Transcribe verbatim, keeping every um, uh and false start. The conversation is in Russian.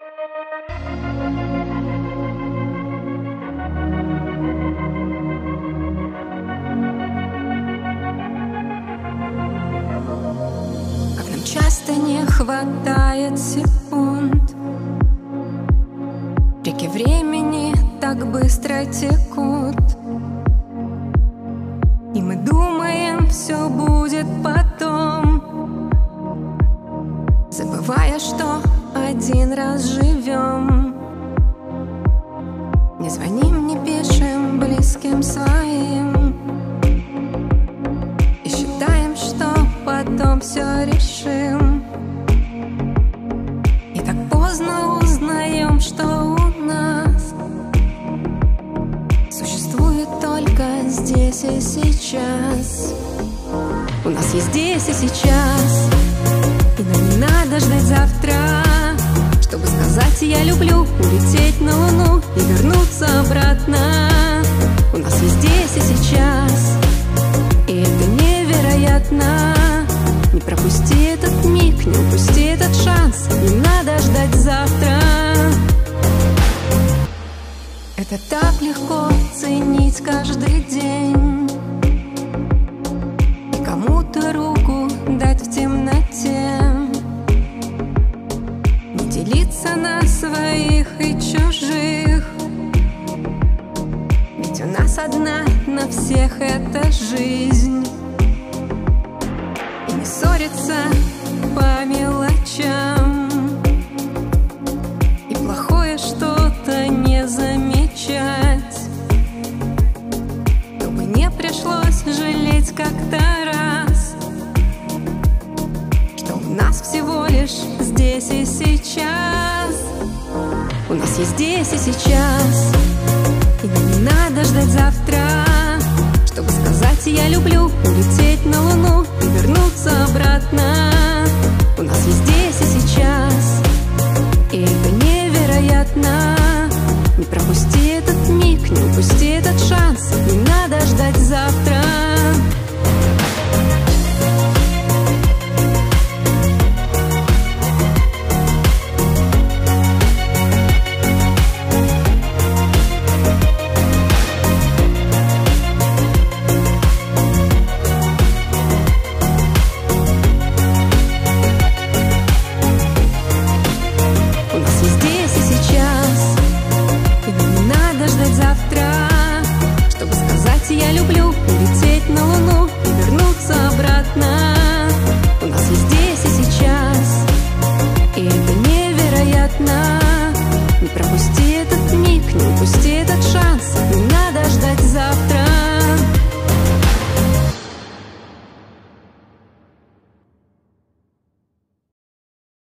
Как нам часто не хватает секунд, реки времени так быстро текут, и мы думаем, все будет потом, забывая, что один раз живем. Не звоним, не пишем близким своим и считаем, что потом все решим. И так поздно узнаем, что у нас существует только здесь и сейчас. У нас есть здесь и сейчас, и нам не надо ждать завтра, чтобы сказать «я люблю», улететь на луну и вернуться обратно. У нас есть здесь и сейчас, и это невероятно. Не пропусти этот миг, не упусти этот шанс, не надо ждать завтра. Это так легко ценить каждый день и кому-то руку дать в темноте, не делиться на своих и чужих, ведь у нас одна на всех эта жизнь. И не ссориться по мелочам, и плохое что-то не замечать, чтобы не пришлось жалеть как-то раз, что у нас всего лишь здесь и сейчас. У нас есть здесь и сейчас, и нам не надо ждать завтра, чтобы сказать «я люблю», улететь на луну и вернуться обратно.